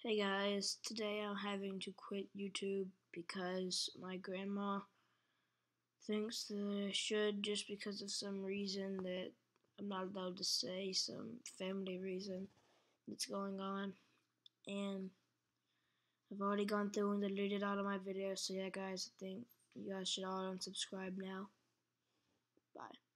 Hey guys, today I'm having to quit YouTube because my grandma thinks that I should just because of some reason that I'm not allowed to say, some family reason that's going on. And I've already gone through and deleted all of my videos, so yeah guys, I think you guys should all unsubscribe now. Bye.